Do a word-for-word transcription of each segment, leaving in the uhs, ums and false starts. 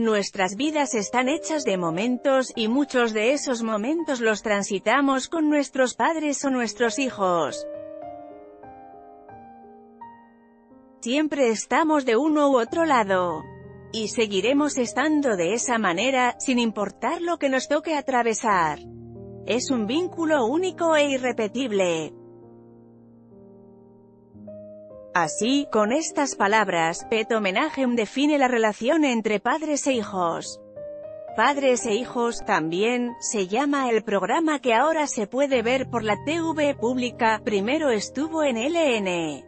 Nuestras vidas están hechas de momentos, y muchos de esos momentos los transitamos con nuestros padres o nuestros hijos. Siempre estamos de uno u otro lado. Y seguiremos estando de esa manera, sin importar lo que nos toque atravesar. Es un vínculo único e irrepetible. Así, con estas palabras, Peto Menachem define la relación entre padres e hijos. Padres e hijos, también, se llama el programa que ahora se puede ver por la T V pública, primero estuvo en L N.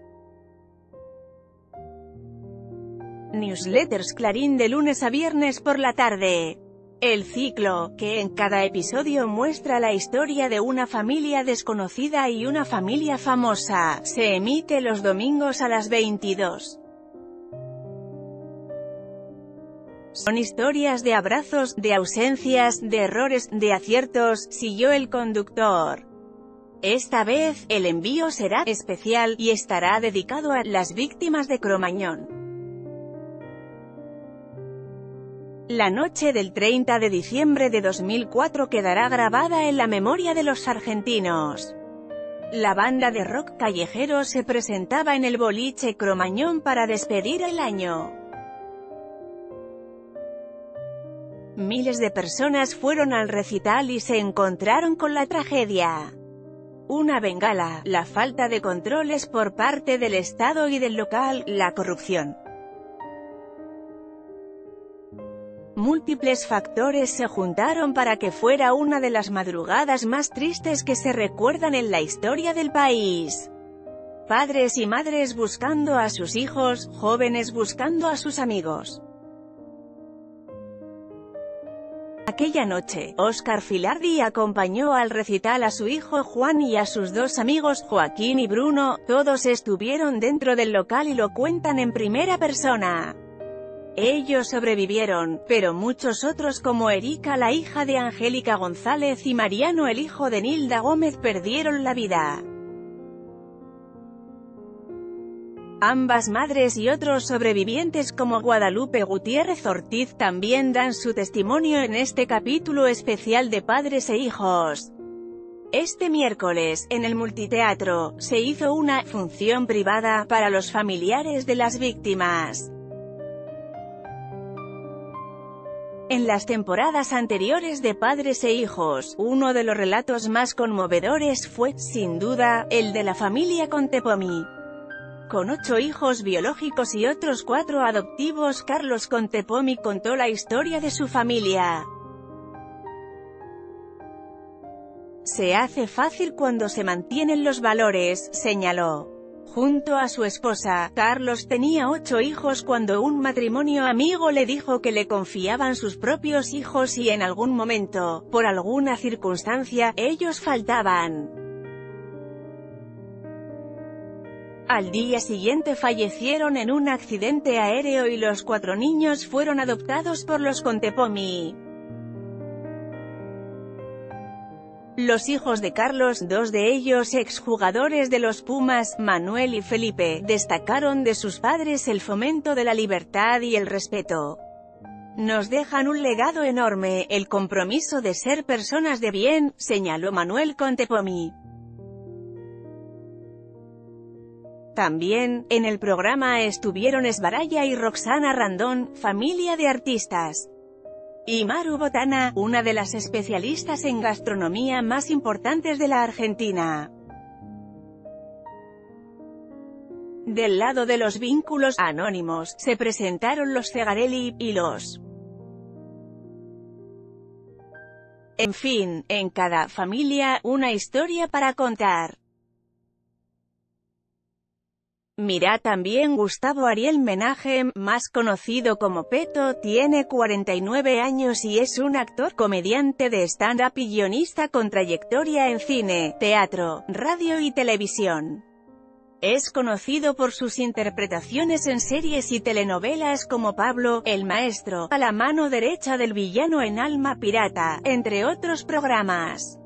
Newsletters Clarín de lunes a viernes por la tarde. El ciclo, que en cada episodio muestra la historia de una familia desconocida y una familia famosa, se emite los domingos a las veintidós. Son historias de abrazos, de ausencias, de errores, de aciertos, siguió el conductor. Esta vez, el envío será especial, y estará dedicado a las víctimas de Cromañón. La noche del treinta de diciembre de dos mil cuatro quedará grabada en la memoria de los argentinos. La banda de rock callejero se presentaba en el boliche Cromañón para despedir el año. Miles de personas fueron al recital y se encontraron con la tragedia. Una bengala, la falta de controles por parte del Estado y del local, la corrupción. Múltiples factores se juntaron para que fuera una de las madrugadas más tristes que se recuerdan en la historia del país. Padres y madres buscando a sus hijos, jóvenes buscando a sus amigos. Aquella noche, Óscar Filardi acompañó al recital a su hijo Juan y a sus dos amigos, Joaquín y Bruno. Todos estuvieron dentro del local y lo cuentan en primera persona. Ellos sobrevivieron, pero muchos otros como Erika, la hija de Angélica González, y Mariano, el hijo de Nilda Gómez, perdieron la vida. Ambas madres y otros sobrevivientes como Guadalupe Gutiérrez Ortiz también dan su testimonio en este capítulo especial de Padres e Hijos. Este miércoles, en el Multiteatro, se hizo una función privada para los familiares de las víctimas. En las temporadas anteriores de Padres e Hijos, uno de los relatos más conmovedores fue, sin duda, el de la familia Contepomi. Con ocho hijos biológicos y otros cuatro adoptivos, Carlos Contepomi contó la historia de su familia. Se hace fácil cuando se mantienen los valores, señaló. Junto a su esposa, Carlos tenía ocho hijos cuando un matrimonio amigo le dijo que le confiaban sus propios hijos y en algún momento, por alguna circunstancia, ellos faltaban. Al día siguiente fallecieron en un accidente aéreo y los cuatro niños fueron adoptados por los Contepomi. Los hijos de Carlos, dos de ellos exjugadores de los Pumas, Manuel y Felipe, destacaron de sus padres el fomento de la libertad y el respeto. Nos dejan un legado enorme, el compromiso de ser personas de bien, señaló Manuel Contepomi. También, en el programa estuvieron Esbaraya y Roxana Randón, familia de artistas. Y Maru Botana, una de las especialistas en gastronomía más importantes de la Argentina. Del lado de los vínculos anónimos, se presentaron los Cegarelli, y los... En fin, en cada familia, una historia para contar. Mira también Gustavo Ariel Menachem, más conocido como Peto, tiene cuarenta y nueve años y es un actor, comediante de stand-up y guionista con trayectoria en cine, teatro, radio y televisión. Es conocido por sus interpretaciones en series y telenovelas como Pablo, el maestro, a la mano derecha del villano en Alma Pirata, entre otros programas.